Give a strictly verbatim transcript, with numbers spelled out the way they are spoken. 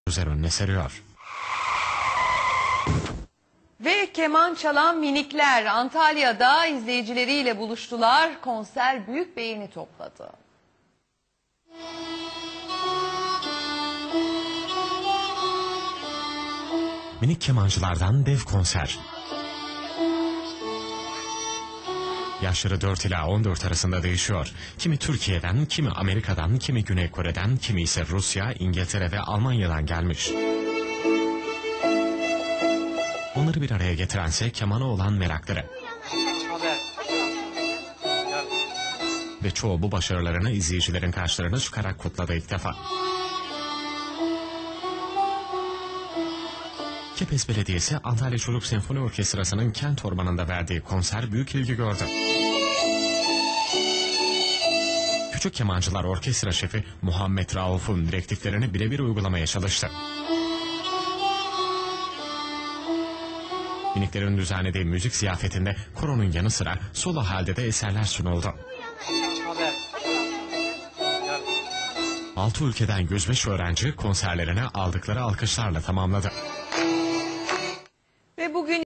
Gözler önüne seriyor. Ve keman çalan minikler Antalya'da izleyicileriyle buluştular. Konser büyük beğeni topladı. Minik kemancılardan dev konser. Yaşları dört ila on dört arasında değişiyor. Kimi Türkiye'den, kimi Amerika'dan, kimi Güney Kore'den, kimi ise Rusya, İngiltere ve Almanya'dan gelmiş. Onları bir araya getirense kemana olan merakları. Ve çoğu bu başarılarını izleyicilerin karşılarına çıkarak kutladı ilk defa. Kepez Belediyesi Antalya Çocuk Senfoni Orkestrası'nın Kent Ormanı'nda verdiği konser büyük ilgi gördü. Küçük Kemancılar Orkestra Şefi Muhammed Rauf'un direktiflerini birebir uygulamaya çalıştı. Miniklerin düzenlediği müzik ziyafetinde koronun yanı sıra solo halde de eserler sunuldu. Altı ülkeden yüz beş öğrenci konserlerini aldıkları alkışlarla tamamladı.